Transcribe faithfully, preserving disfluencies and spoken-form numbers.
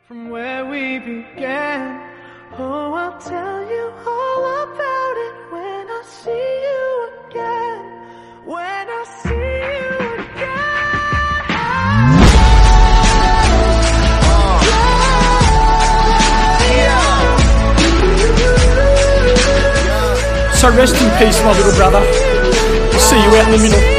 from where we began. Oh, I'll tell you all about it when I see you again. When I see you again. So rest in peace, my little brother. I'll see you out in the middle.